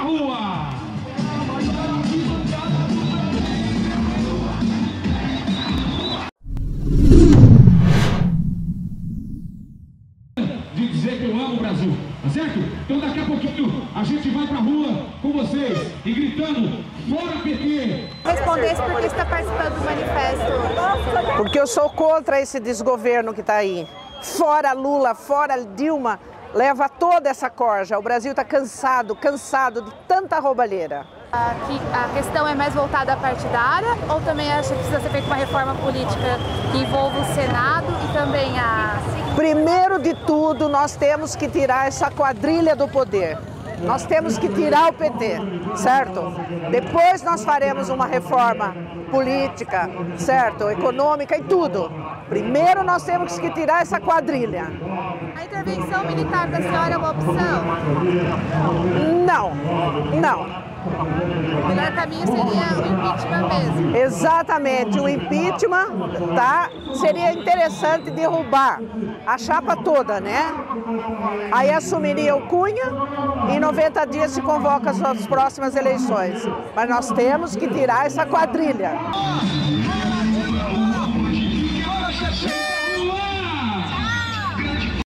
rua! De dizer que eu amo o Brasil, tá certo? Então daqui a pouquinho a gente vai pra rua com vocês e gritando, fora PT! Respondesse por que está participando do manifesto. Porque eu sou contra esse desgoverno que está aí. Fora Lula, fora Dilma, leva toda essa corja. O Brasil está cansado de tanta roubalheira. A questão é mais voltada à partidária ou também acha que precisa ser feita uma reforma política que envolva o Senado e também a... Primeiro de tudo, nós temos que tirar essa quadrilha do poder. Nós temos que tirar o PT, certo? Depois nós faremos uma reforma política, certo? Econômica e tudo. Primeiro nós temos que tirar essa quadrilha. A intervenção militar da senhora é uma opção? Não, não. O melhor caminho seria o impeachment mesmo. Exatamente, o impeachment, tá? Seria interessante derrubar a chapa toda, né? Aí assumiria o Cunha e em 90 dias se convoca as próximas eleições. Mas nós temos que tirar essa quadrilha.